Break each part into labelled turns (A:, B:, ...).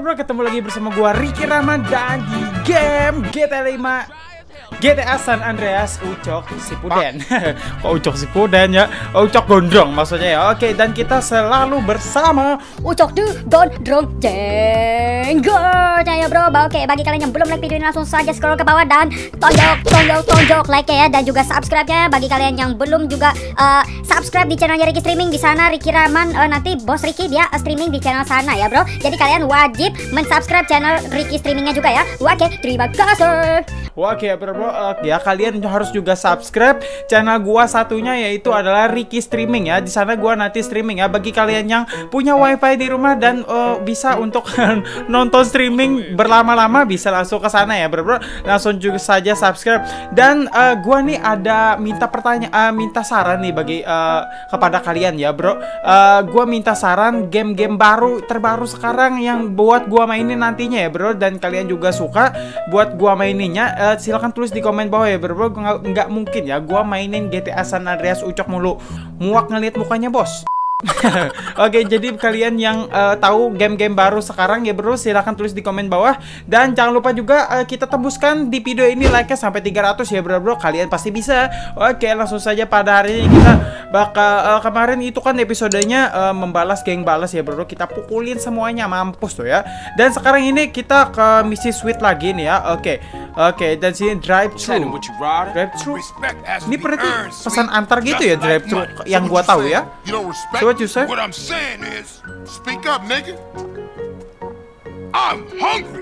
A: bro, ketemu lagi bersama gua Ricky Rahman dan di game GTA 5 GTA San Andreas Ucok Shippuden. Kok Ucok Shippuden ya? Ucok Gondrong maksudnya ya. Oke, dan kita selalu bersama
B: Ucok tuh Gondrong Jenggot ya bro. Oke, bagi kalian yang belum like video ini langsung saja scroll ke bawah dan tonjok like ya, dan juga subscribe-nya. Bagi kalian yang belum juga subscribe di channelnya Ricky Streaming di sana, Ricky Rahman, nanti bos Ricky dia streaming di channel sana ya bro. Jadi kalian wajib mensubscribe channel Ricky Streamingnya juga ya. Oke, terima kasih.
A: Oke bro, ya kalian harus juga subscribe channel gua satunya, yaitu adalah Ricky Streaming ya. Di sana gua nanti streaming ya. Bagi kalian yang punya wifi di rumah dan bisa untuk nonton streaming berlama-lama, bisa langsung ke sana ya bro. Langsung juga saja subscribe. Dan gua nih ada minta pertanyaan, minta saran nih bagi kepada kalian ya bro. Gua minta saran game-game terbaru sekarang yang buat gua mainin nantinya ya bro. Dan kalian juga suka buat gua maininnya, silahkan tulis di komen bawah ya bro. Nggak mungkin ya gua mainin GTA San Andreas Ucok mulu, muak ngeliat mukanya bos. Oke, jadi kalian yang tahu game-game baru sekarang ya bro, silahkan tulis di komen bawah. Dan jangan lupa juga kita tembuskan di video ini like-nya sampai 300 ya bro. Kalian pasti bisa. Oke, langsung saja pada hari ini kita bakal kemarin itu kan episodenya membalas geng balas ya bro. Kita pukulin semuanya, mampus tuh ya. Dan sekarang ini kita ke misi sweet lagi nih ya. Oke, dan sini drive thru. Ini berarti pesan antar gitu ya, drive thru yang gua tahu ya. What you say?
C: What I'm saying is, speak up, nigga. I'm hungry.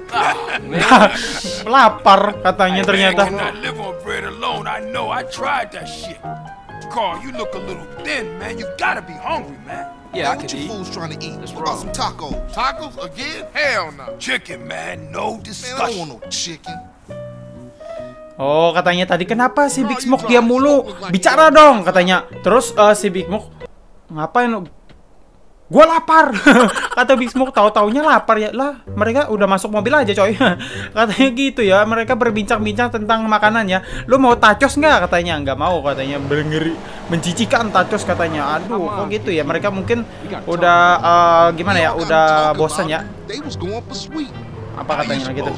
A: Lapar katanya ternyata.
C: I live on bread alone. I know. I tried that shit. Carl, you look a little thin, man. You gotta be hungry, man.
D: Yeah, I could eat. Fools trying to eat. What about some tacos?
C: Tacos again? Hell no. Chicken, man. No discussion.
D: Man, I don't want no chicken.
A: Oh, katanya tadi kenapa si Big Smoke dia mulu bicara dong katanya. Terus si Big Smoke ngapain lo? Gua lapar. Kata Big Smoke, tahu-taunya lapar ya lah. Mereka udah masuk mobil aja coy. Katanya gitu ya. Mereka berbincang-bincang tentang makanannya. Lu mau tacos nggak? Katanya nggak mau. Katanya berngeri, mencicikan tacos katanya. Aduh, kok gitu ya? Mereka mungkin udah gimana ya? Udah bosan ya. Apa katanya gitu?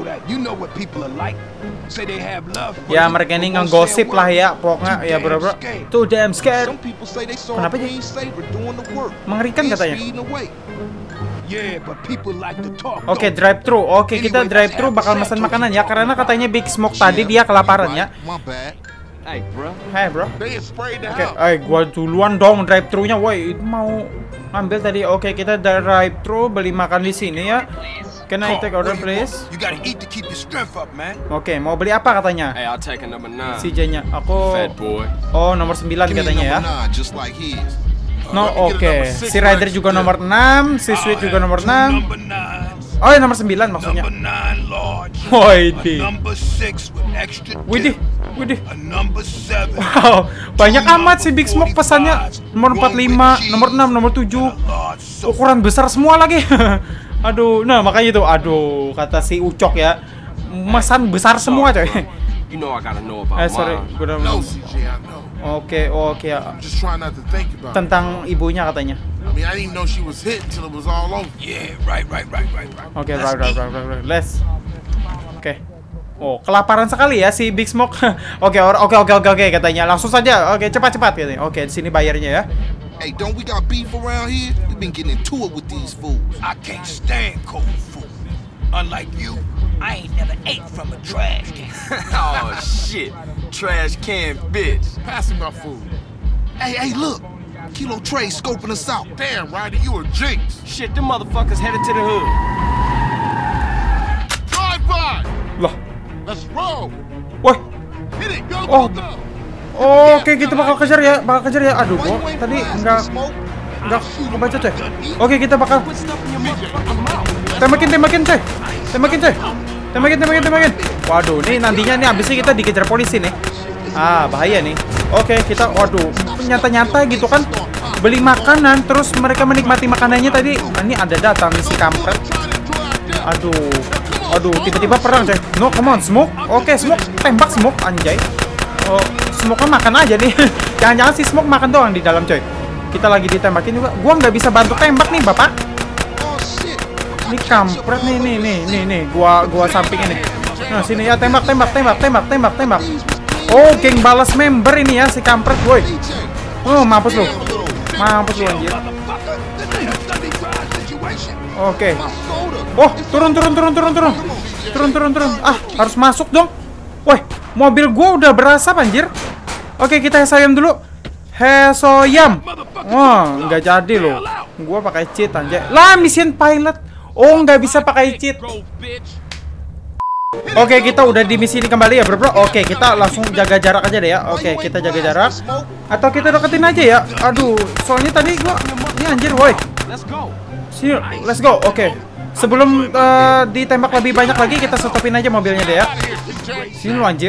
A: Ya mereka ini ngegosip lah ya, pokoknya ya bro. Too damn scared. Kenapa sih? Mengerikan katanya. Oke, drive thru. Oke, kita drive thru bakal pesan makanan ya, karena katanya Big Smoke tadi dia kelaparan ya. Hey bro. Oke, gua duluan dong drive thru-nya. Woi, itu mau ambil tadi. Oke, kita drive thru beli makan di sini ya. Can I take order please? Oke, mau beli apa katanya? Si J-nya. Aku nomor 9 katanya ya. No, oke. Si Rider juga nomor 6, si Sweet juga nomor 6. Oh, ya nomor 9 maksudnya. Widih. Wow, banyak amat si Big Smoke pesannya. Nomor 45, nomor 6, nomor 7. Ukuran besar semua lagi. Aduh, nah makanya itu, aduh, kata si Ucok ya, mesan besar semua coy. Sorry, Oke, ya. Tentang ibunya katanya. Oke, right. Let's. Oke. Oh, kelaparan sekali ya si Big Smoke. Oke, katanya. Langsung saja. Oke, cepat katanya. Oke, di sini bayarnya ya.
D: Hey, don't we got beef around here? We've been getting into it with these fools.
C: I can't stand cold food. Unlike you, I ain't never ate from a trash can.
E: Oh shit, trash can bitch.
C: Pass me my food.
D: Hey, look. Kilo Trey scoping us out.
C: Damn, Ryder, you a jinx.
E: Shit, them motherfuckers headed to the hood.
C: Drive by.
A: Loh.
C: Let's roll.
D: What?
C: Hit it, go.
A: Oke, kita bakal kejar ya, Aduh, kok tadi nggak kebaca coy. Oke, kita bakal tembakin coy. Waduh, nih nantinya nih abisnya kita dikejar polisi nih. Bahaya nih. Oke, kita waduh, nyata gitu kan. Beli makanan, terus mereka menikmati makanannya tadi. Ini ada datang nih si kampret. Aduh, tiba-tiba perang coy. No, come on, Smoke. Oke, Smoke, tembak Smoke, anjay. Oh, Smoke makan aja nih. Jangan-jangan si Smoke makan doang di dalam coy. Kita lagi ditembakin juga. Gua nggak bisa bantu tembak nih bapak. Ini kampret nih. Gua sampingin nih. Nah, sini ya, tembak. Oh, geng balas member ini ya si kampret, woi. Oh, mampus lu anjir. Oke. Oh, turun. Ah, harus masuk dong. Woi, mobil gua udah berasap anjir. Oke, kita hesoyam dulu. Hesoyam. Wah, nggak jadi loh. Gua pakai cheat anjir. Lah, mission pilot. Oh, nggak bisa pakai cheat. Oke, kita udah di misi ini kembali ya, bro. Oke, kita langsung jaga jarak aja deh ya. Oke, kita jaga jarak. Atau kita deketin aja ya. Aduh, soalnya tadi gua ini anjir, woi. Sini, let's go. Oke. Sebelum ditembak lebih banyak lagi, kita stopin aja mobilnya deh ya. Sini lu anjir.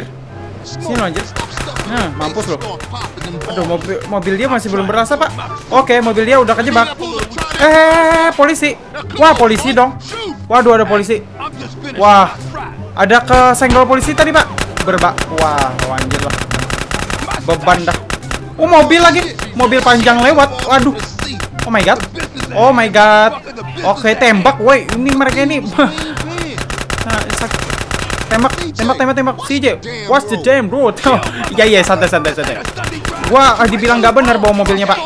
A: Nah, mampus lo. Aduh, mobil dia masih belum berasa, Pak. Oke, mobil dia udah kejebak. Polisi. Wah, polisi dong. Waduh, ada polisi. Wah, ada kesenggol polisi tadi, Pak. Wah, anjir lah. Beban dah. Oh, mobil lagi. Mobil panjang lewat. Waduh. Oh my god. Oke, tembak, woi. Ini mereka ini. Tembak. CJ. What's the damn bro? Iya, santai. Wah, dibilang nggak benar bawa mobilnya, Pak.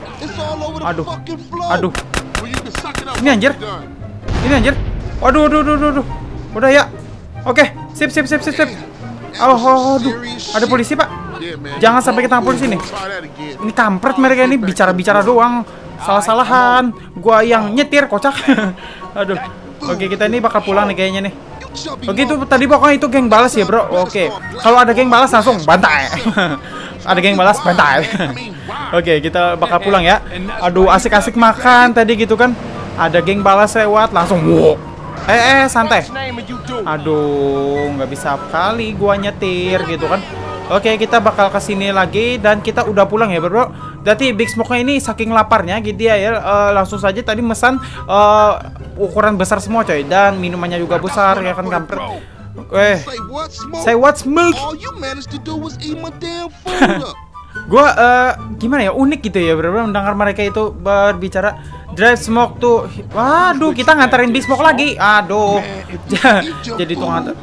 A: Aduh. Ini anjir. Waduh. Udah ya. Oke, sip. Aduh. Ada polisi, Pak. Jangan sampai ketangkap polisi nih. Ini kampret mereka ini bicara doang. Salah-salahan. Gua yang nyetir, kocak. Aduh. Oke, kita ini bakal pulang nih kayaknya nih. Oke, itu tadi pokoknya itu geng balas ya, bro. Oke. Kalau ada geng balas langsung bantai. Ada geng balas bantai. Oke, kita bakal pulang ya. Aduh, asik-asik makan tadi gitu kan. Ada geng balas lewat langsung wow. Santai. Aduh, nggak bisa kali gua nyetir gitu kan. Oke, kita bakal kesini lagi dan kita udah pulang ya, bro. Berarti Big Smoke-nya ini saking laparnya gitu ya, langsung saja tadi mesan ukuran besar semua coy, dan minumannya juga besar ya kan, kampret. Say what smoke? Gua gimana ya, unik gitu ya, bro, mendengar mereka itu berbicara. Drive Smoke tuh. Waduh, kita nganterin Big Smoke lagi. Aduh. Jadi tuh nganter.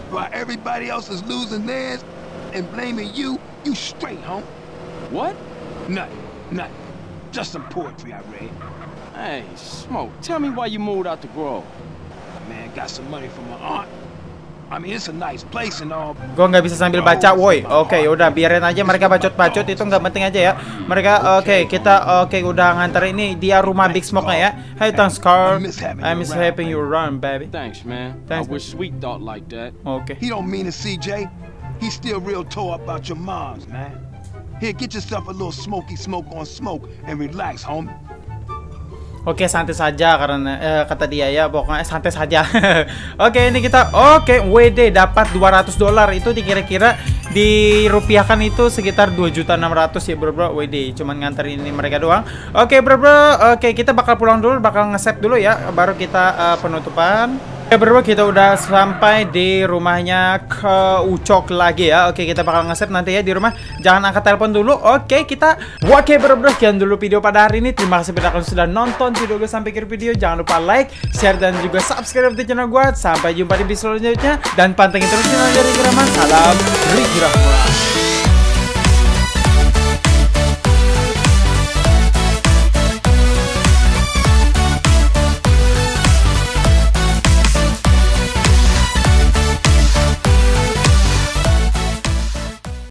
C: And blaming you straight, huh?
E: What?
C: Nothing. Just some poetry I read.
E: Hey, Smoke, tell me why you moved out the Grove.
C: Man, got some money from my aunt. I mean, it's a nice place and all.
A: Gua nggak bisa sambil baca, woi. Oke, udah biarin aja mereka bacot-bacot, itu nggak penting aja ya. Mereka kita udah nganter ini dia rumah Big Smoke-nya ya. Hey, thanks Carl. I miss helping you run, baby.
E: Thanks, man.
A: Thanks.
E: I wish Sweet thought like that.
A: Oke.
C: He don't mean it, CJ. He's still real tore up about your moms, man. Here, get yourself a little smoky smoke on smoke and relax, homie.
A: Oke, santai saja karena kata dia ya, pokoknya santai saja. Oke, ini kita WD dapat $200 itu dikira-kira dirupiahkan itu sekitar 2.600.000 ya, bro. WD cuman nganterin ini mereka doang. Oke, bro. Oke, kita bakal pulang dulu, bakal nge-save dulu ya, baru kita penutupan. Oke, bro, kita udah sampai di rumahnya ke Ucok lagi ya. Oke, kita bakal nge-save nanti ya di rumah. Jangan angkat telepon dulu. Oke, bro, sekian dulu video pada hari ini. Terima kasih pada kalian sudah nonton video gue sampai akhir video. Jangan lupa like, share, dan juga subscribe di channel gue. Sampai jumpa di video selanjutnya. Dan pantengin terus channel dari Giraman. Salam Ricky Rahman.